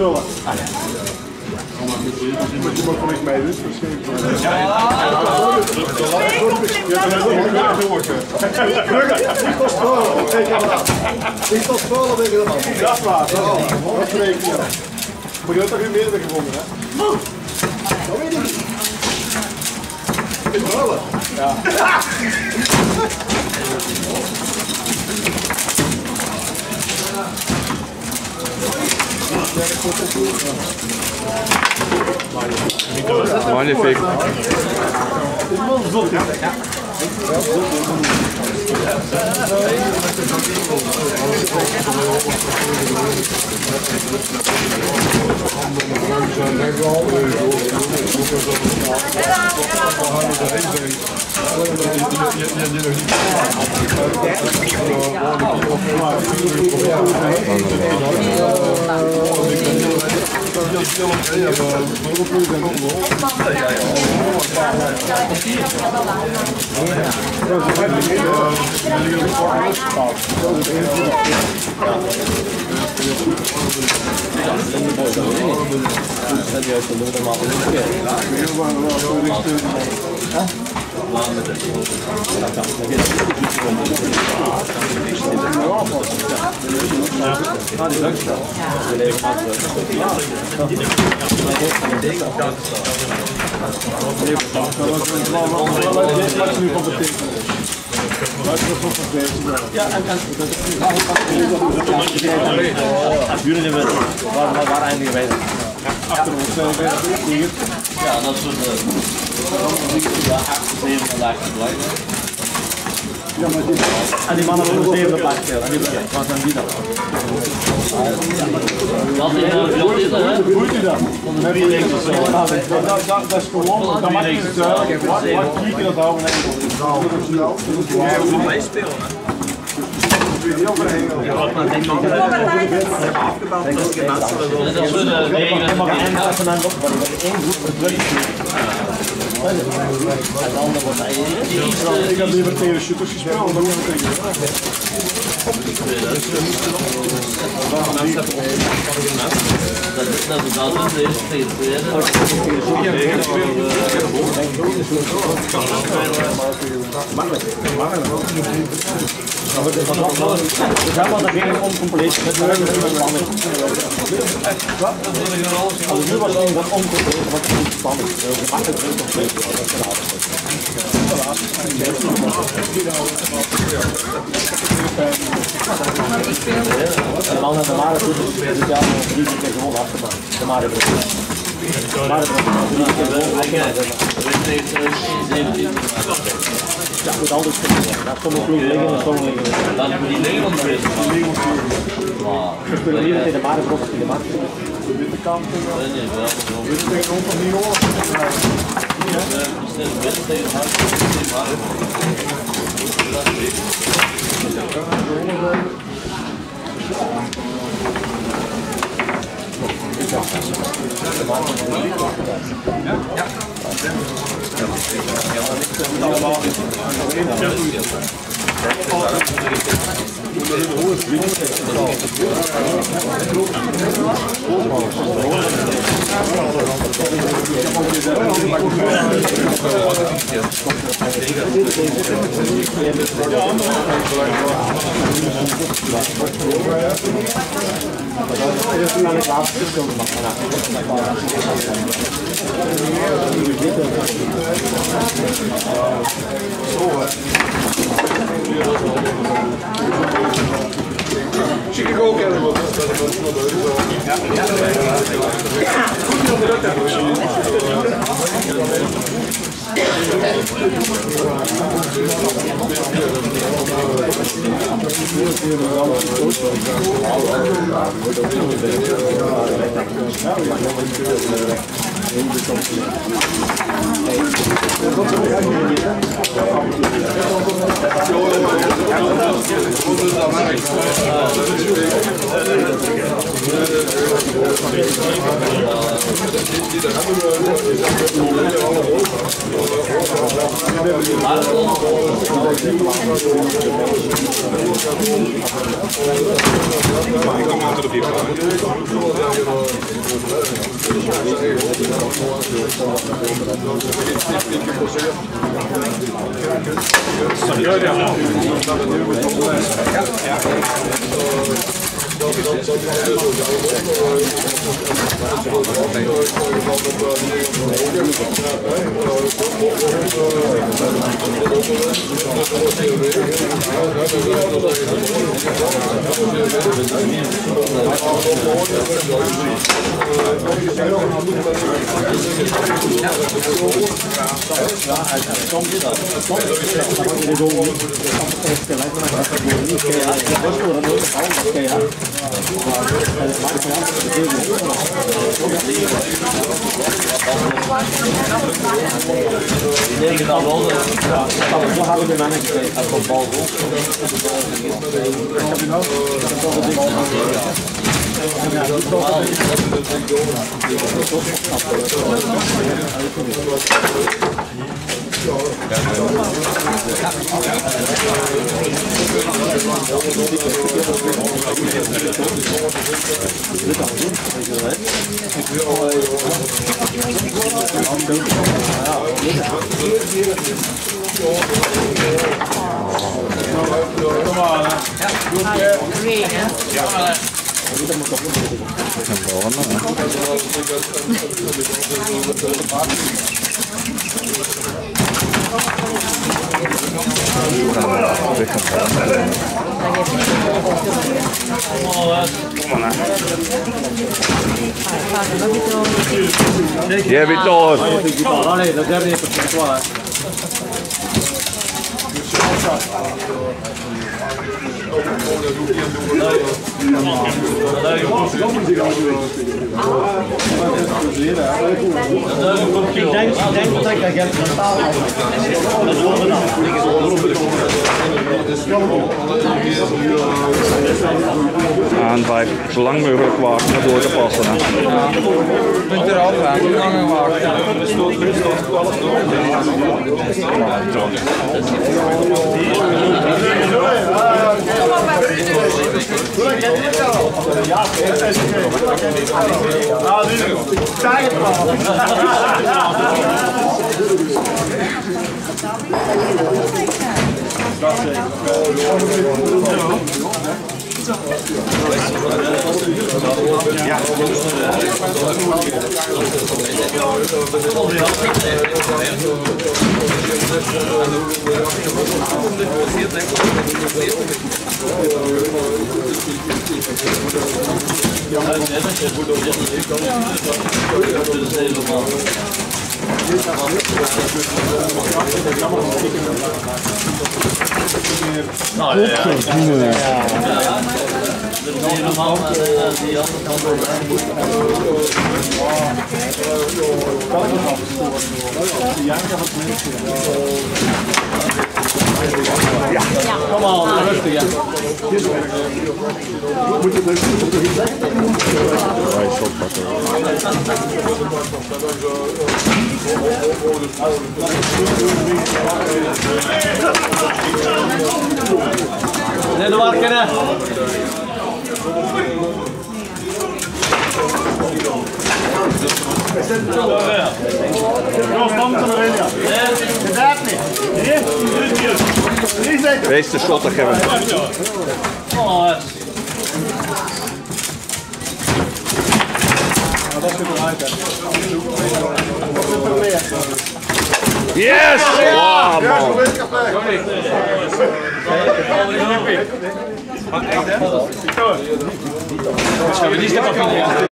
rullen. Maar je mag van niks mee, dus misschien. Ik was scholen, kijk maar aan. Ik was scholen, denk ik dan. Dat is waar. Dat is weet je. Maar je hebt toch geen meerdere gevonden, hè? Dat weet ik niet. Ik rollen. Ja. Magnifiek. Jullie hebben waar eindigen wij? Achter ons hier. Ja, dat is de 7 vandaag blijven. Ja, maar dit En die mannen hebben de 7e plaats gespeeld. En die wat zijn die dan? Dat is hè? Hoe doet u dat? Dat is gewoon, dan mag je het duidelijk. Wat kieken dat houden we niet. Jij moet mee spelen, hè? Ja, wat maar denk ik. Dat is de regel. Je mag één dag vandaan op, maar je één groep voor 2 en de andere wordt hij. Ik heb liever tegen shooters gespeeld, dan moet ik tegen. Dat is altijd de eerste tweede. We gaan maar degene oncompleet met de spanning. Als nu was het dat oncompleet, wat is niet spannend. We maken het niet compleet. En dan hebben we maar het dit jaar nog 3 keer gewoon afgemaakt. De Marenbrug. Maar het was 3 keer gewoon afgemaakt. Ja, moet altijd kunnen. Dat sommige ploegen liggen en sommige liggen niet. Dat moet die liggen onder is. We spelen hier tegen de Marenbrug of tegen de Marenbrug. De witte kant. Nee, wel. Dit is tegen ons van die oorlog. Chicago kennen we. Ik kom aan de Ge Viktor! Ja, det där är på kvar. En blijft zo lang mogelijk wachten door te passen. Je kunt eraf gaan, hoe lang wachten. Kom aan, rustig ja. Nee, de waar kennen. Wees de schotten hebben. Yes! Wow, man.